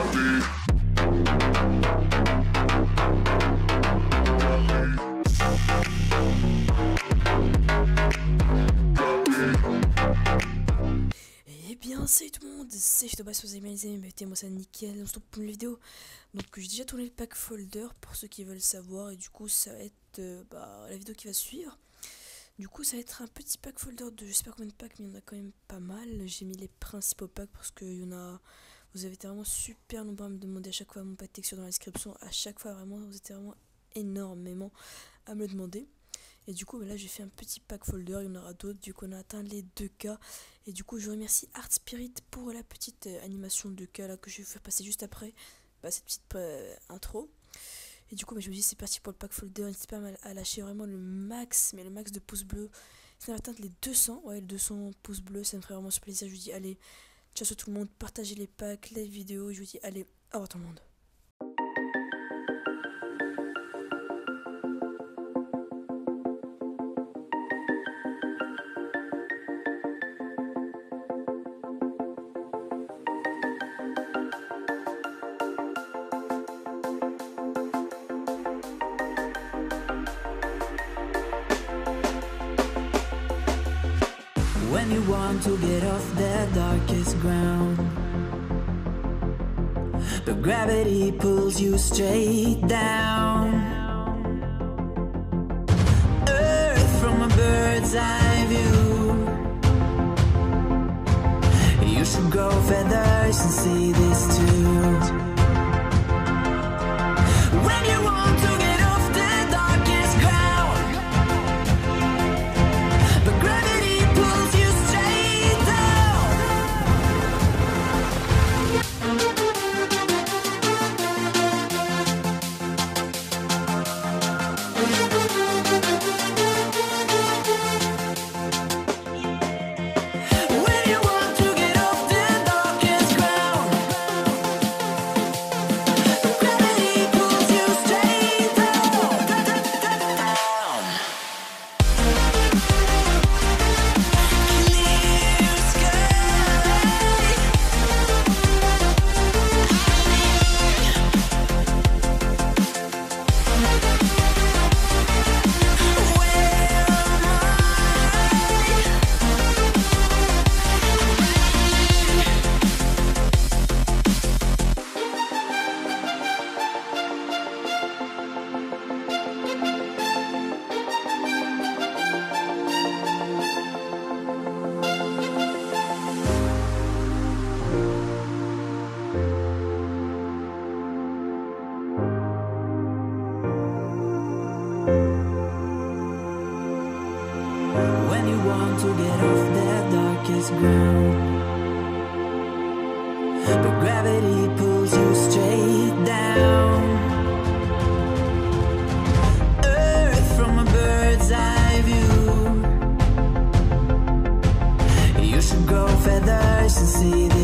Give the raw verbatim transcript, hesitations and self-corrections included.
Eh bien salut tout le monde, c'est Ch'tobas, vous avez réalisé, mettez-moi ça nickel, on se retrouve pour une vidéo. Donc j'ai déjà tourné le pack folder pour ceux qui veulent savoir, et du coup ça va être euh, bah, la vidéo qui va suivre. Du coup ça va être un petit pack folder de je sais pas combien de packs, mais il y en a quand même pas mal. J'ai mis les principaux packs parce que y en a, vous avez été vraiment super nombreux à me demander à chaque fois mon pack texture dans la description. À chaque fois vraiment, vous étiez vraiment énormément à me le demander. Et du coup bah là j'ai fait un petit pack folder, il y en aura d'autres, du coup on a atteint les deux K. Et du coup je remercie Art Spirit pour la petite euh, animation deux K là que je vais faire passer juste après bah, cette petite euh, intro. Et du coup bah, je me dis c'est parti pour le pack folder, n'hésitez pas à lâcher vraiment le max, mais le max de pouces bleus. Si on a atteint les deux cents, ouais les deux cents pouces bleus, ça me ferait vraiment plaisir. Je vous dis allez, ciao à tout le monde, partagez les packs, les vidéos, je vous dis allez, au revoir tout le monde. When you want to get off the darkest ground, but gravity pulls you straight down. Earth from a bird's eye view. You should grow feathers and see this too. When you want to get off the darkest ground, but gravity pulls you straight down. When you want to get off the darkest ground, but gravity pulls you straight down, down. Clear sky. Where am When you want to get off the darkest ground, but gravity pulls you straight down. Earth from a bird's eye view. You should grow feathers and see